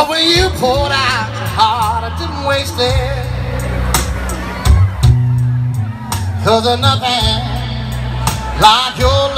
But when you poured out your heart, I didn't waste it. 'Cause there's nothing like your